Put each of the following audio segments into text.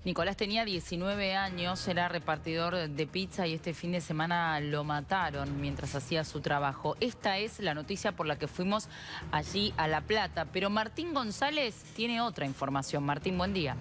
Nicolás tenía 19 años, era repartidor de pizza y este fin de semana lo mataron mientras hacía su trabajo. Esta es la noticia por la que fuimos allí a La Plata, pero Martín González tiene otra información. Martín, buen día.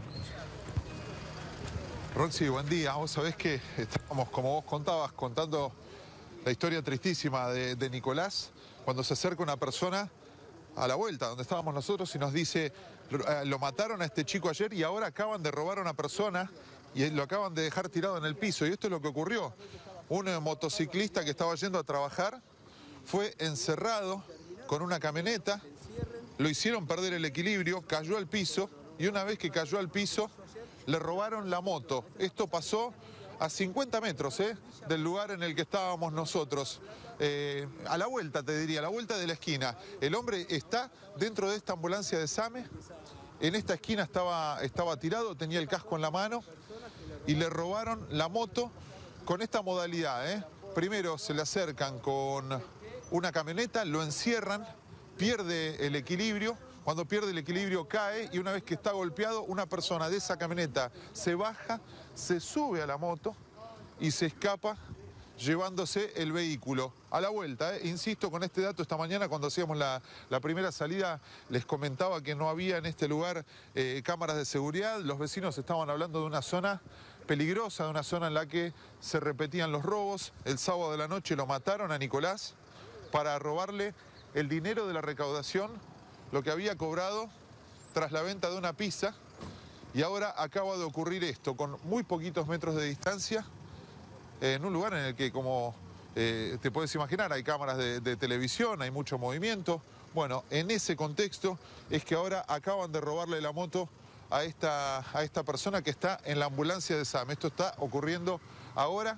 Roxy, buen día. Vos sabés que estábamos, como vos contabas, contando la historia tristísima de Nicolás, cuando se acerca una persona a la vuelta donde estábamos nosotros y nos dice: lo mataron a este chico ayer y ahora acaban de robar a una persona y lo acaban de dejar tirado en el piso. Y esto es lo que ocurrió. Un motociclista que estaba yendo a trabajar fue encerrado con una camioneta, lo hicieron perder el equilibrio, cayó al piso y una vez que cayó al piso le robaron la moto. Esto pasó a 50 metros del lugar en el que estábamos nosotros. A la vuelta, te diría, a la vuelta de la esquina. El hombre está dentro de esta ambulancia de SAME. En esta esquina estaba tirado, tenía el casco en la mano y le robaron la moto con esta modalidad. Primero se le acercan con una camioneta, lo encierran, pierde el equilibrio. Cuando pierde el equilibrio cae y una vez que está golpeado, una persona de esa camioneta se baja, se sube a la moto y se escapa llevándose el vehículo. A la vuelta, insisto con este dato, esta mañana cuando hacíamos la primera salida les comentaba que no había en este lugar cámaras de seguridad. Los vecinos estaban hablando de una zona peligrosa, de una zona en la que se repetían los robos. El sábado de la noche lo mataron a Nicolás para robarle el dinero de la recaudación, lo que había cobrado tras la venta de una pizza, y ahora acaba de ocurrir esto, con muy poquitos metros de distancia, en un lugar en el que, como te puedes imaginar, hay cámaras de televisión, hay mucho movimiento. Bueno, en ese contexto es que ahora acaban de robarle la moto a esta persona que está en la ambulancia de SAME. Esto está ocurriendo ahora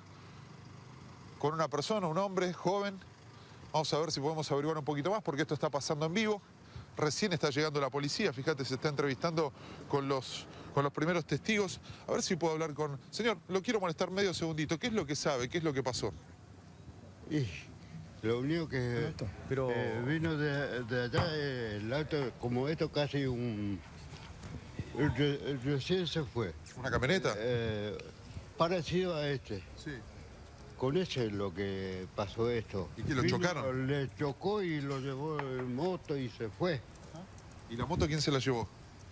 con una persona, un hombre joven. Vamos a ver si podemos averiguar un poquito más porque esto está pasando en vivo. Recién está llegando la policía, fíjate, se está entrevistando con los primeros testigos. A ver si puedo hablar con... Señor, lo quiero molestar medio segundito. ¿Qué es lo que sabe? ¿Qué es lo que pasó? Y lo único que pero... vino de allá, el auto, como esto casi un... Recién se fue. ¿Una camioneta? Parecido a este. Sí. Con ese es lo que pasó esto. ¿Y qué, lo chocaron? Le chocó y lo llevó en moto y se fue. ¿Y la moto quién se la llevó?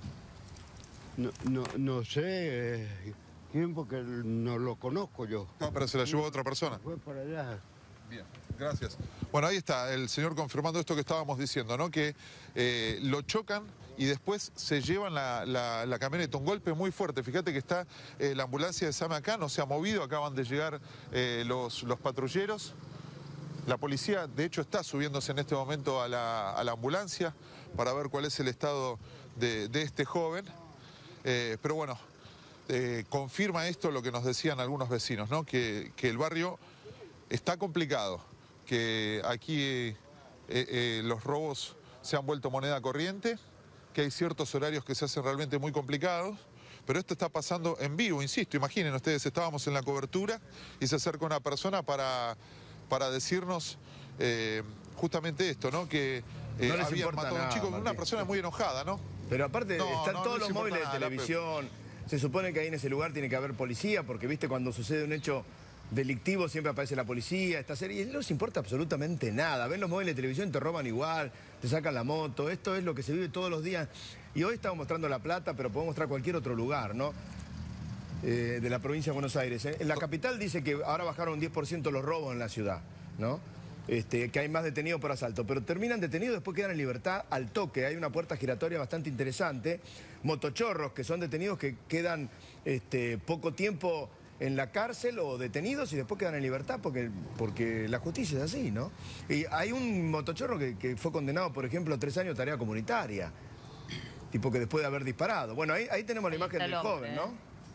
No sé quién, porque no lo conozco yo. No, pero se la llevó otra persona. Fue para allá. Bien, gracias. Bueno, ahí está el señor confirmando esto que estábamos diciendo, ¿no? Que lo chocan y después se llevan la camioneta. Un golpe muy fuerte. Fíjate que está la ambulancia de SAME acá, no se ha movido, acaban de llegar los patrulleros. La policía, de hecho, está subiéndose en este momento a la ambulancia para ver cuál es el estado de este joven. Pero bueno, confirma esto lo que nos decían algunos vecinos, ¿no? Que el barrio está complicado, que aquí los robos se han vuelto moneda corriente, que hay ciertos horarios que se hacen realmente muy complicados, pero esto está pasando en vivo, insisto. Imaginen ustedes, estábamos en la cobertura y se acerca una persona para decirnos justamente esto, ¿no? Que no habían matado a un chico, Martín. Una persona muy enojada, ¿no? Pero aparte están todos los móviles de nada, televisión. Se supone que ahí en ese lugar tiene que haber policía, porque viste cuando sucede un hecho delictivo siempre aparece la policía, esta serie, y no les importa absolutamente nada. Ven los móviles de televisión, te roban igual, te sacan la moto. Esto es lo que se vive todos los días. Y hoy estamos mostrando La Plata, pero podemos mostrar cualquier otro lugar, ¿no? De la provincia de Buenos Aires. En la capital dice que ahora bajaron un 10% los robos en la ciudad, ¿no? Que hay más detenidos por asalto, pero terminan detenidos, después quedan en libertad al toque. Hay una puerta giratoria bastante interesante. Motochorros que son detenidos que quedan poco tiempo en la cárcel o detenidos y después quedan en libertad porque la justicia es así, ¿no? Y hay un motochorro que fue condenado, por ejemplo, a 3 años de tarea comunitaria, tipo que después de haber disparado. Bueno, ahí tenemos la imagen del joven, ¿no?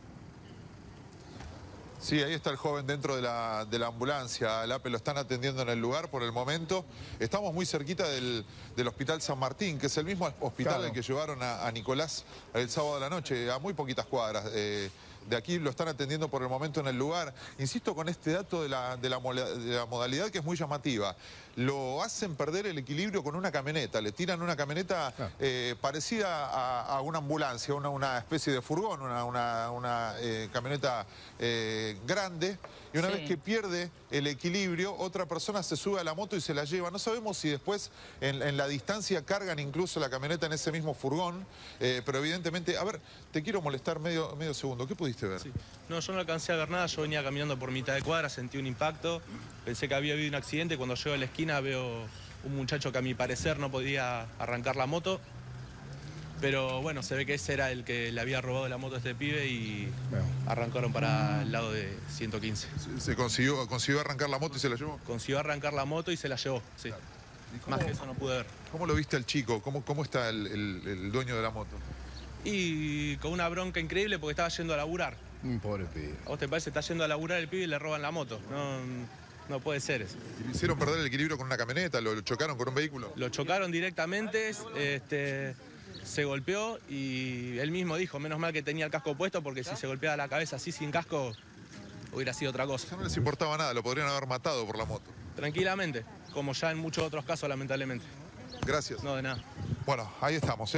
Sí, ahí está el joven dentro de la ambulancia. Lape, lo están atendiendo en el lugar por el momento. Estamos muy cerquita del Hospital San Martín, que es el mismo hospital al que llevaron a Nicolás el sábado de la noche, a muy poquitas cuadras de aquí lo están atendiendo por el momento en el lugar. Insisto con este dato de la modalidad que es muy llamativa. Lo hacen perder el equilibrio con una camioneta. Le tiran una camioneta parecida a una ambulancia, una especie de furgón, una camioneta grande. Y una vez que pierde el equilibrio, otra persona se sube a la moto y se la lleva. No sabemos si después en la distancia cargan incluso la camioneta en ese mismo furgón, pero evidentemente... A ver, te quiero molestar medio segundo. ¿Qué pudiste ver? Sí. No, yo no alcancé a ver nada. Yo venía caminando por mitad de cuadra, sentí un impacto. Pensé que había habido un accidente. Cuando llego a la esquina veo un muchacho que a mi parecer no podía arrancar la moto. Pero bueno, se ve que ese era el que le había robado la moto a este pibe y arrancaron para el lado de 115. ¿Se consiguió arrancar la moto y se la llevó? Consiguió arrancar la moto y se la llevó, sí. Más que eso no pude ver. ¿Cómo lo viste al chico? ¿Cómo está el dueño de la moto? Y con una bronca increíble porque estaba yendo a laburar. Pobre pibe. ¿A vos te parece? Está yendo a laburar el pibe y le roban la moto. No puede ser eso. ¿Y le hicieron perder el equilibrio con una camioneta? ¿Lo chocaron con un vehículo? Lo chocaron directamente, se golpeó y él mismo dijo, menos mal que tenía el casco puesto porque si se golpeaba la cabeza así sin casco hubiera sido otra cosa. Ya no les importaba nada, lo podrían haber matado por la moto. Tranquilamente, como ya en muchos otros casos lamentablemente. Gracias. No, de nada. Bueno, ahí estamos,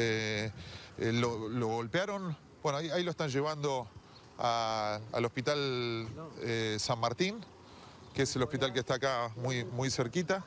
lo golpearon, bueno, ahí lo están llevando al hospital San Martín, que es el hospital que está acá muy cerquita.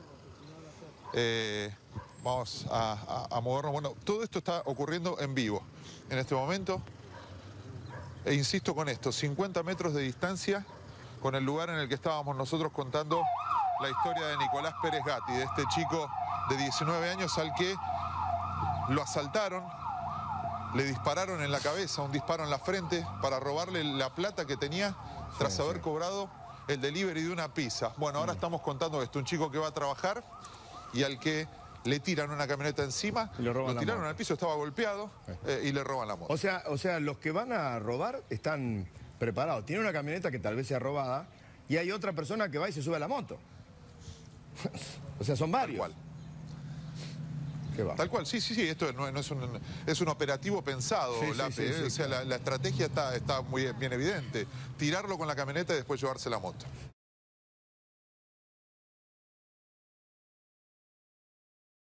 Vamos a movernos. Bueno, todo esto está ocurriendo en vivo en este momento. E insisto con esto, 50 metros de distancia con el lugar en el que estábamos nosotros contando la historia de Nicolás Pérez Gatti, de este chico de 19 años al que lo asaltaron, le dispararon en la cabeza, un disparo en la frente para robarle la plata que tenía tras haber cobrado el delivery de una pizza. Bueno, ahora estamos contando esto, un chico que va a trabajar y al que le tiran una camioneta encima, lo tiraron al piso, estaba golpeado y le roban la moto. O sea, los que van a robar están preparados. Tienen una camioneta que tal vez sea robada y hay otra persona que va y se sube a la moto. O sea, son varios. Tal cual. ¿Qué va? Tal cual, sí, esto no es un operativo pensado, Lape, o sea, la estrategia está muy bien evidente. Tirarlo con la camioneta y después llevarse la moto.